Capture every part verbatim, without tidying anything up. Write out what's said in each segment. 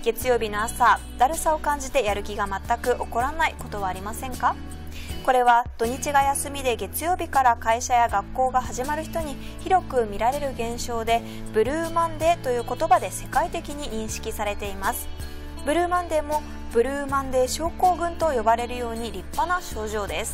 月曜日の朝、だるさを感じてやる気が全く起こらないことはありませんか？これは土日が休みで月曜日から会社や学校が始まる人に広く見られる現象で、ブルーマンデーという言葉で世界的に認識されています。ブルーマンデーもブルーマンデー症候群と呼ばれるように立派な症状です。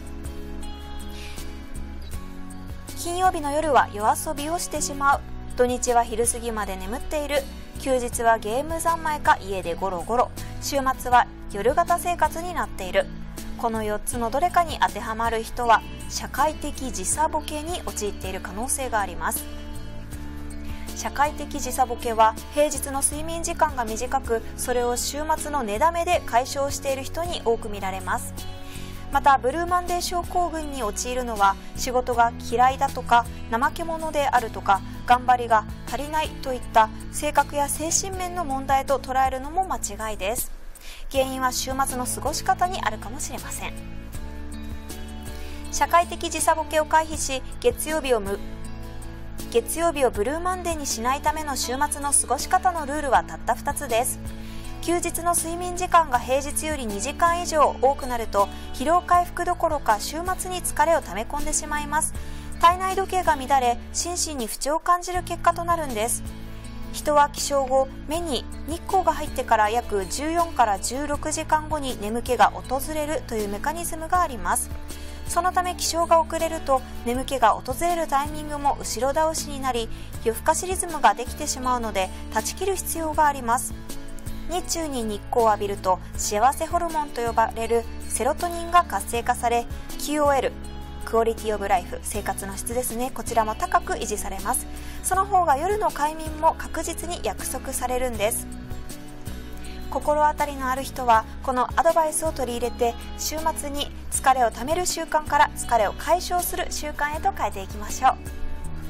金曜日の夜は夜遊びをしてしまう。土日は昼過ぎまで眠っている。休日はゲーム三昧か家でゴロゴロ。週末は夜型生活になっている。このよっつのどれかに当てはまる人は社会的時差ボケに陥っている可能性があります。社会的時差ボケは平日の睡眠時間が短く、それを週末の寝だめで解消している人に多く見られます。またブルーマンデー症候群に陥るのは、仕事が嫌いだとか怠け者であるとか頑張りが足りないといった性格や精神面の問題と捉えるのも間違いです。原因は週末の過ごし方にあるかもしれません。社会的時差ボケを回避し、月曜日をむ月曜日をブルーマンデーにしないための週末の過ごし方のルールはたったふたつです。休日の睡眠時間が平日よりにじかん以上多くなると、疲労回復どころか週末に疲れを溜め込んでしまいます。体内時計が乱れ、心身に不調を感じる結果となるんです。人は起床後、目に日光が入ってから約じゅうよんからじゅうろくじかんごに眠気が訪れるというメカニズムがあります。そのため起床が遅れると、眠気が訪れるタイミングも後ろ倒しになり、夜更かしリズムができてしまうので断ち切る必要があります。日中に日光を浴びると、幸せホルモンと呼ばれるセロトニンが活性化され、 キューオーエル、クオリティオブライフ、生活の質ですね、こちらも高く維持されます。その方が夜の快眠も確実に約束されるんです。心当たりのある人はこのアドバイスを取り入れて、週末に疲れをためる習慣から疲れを解消する習慣へと変えていきましょう。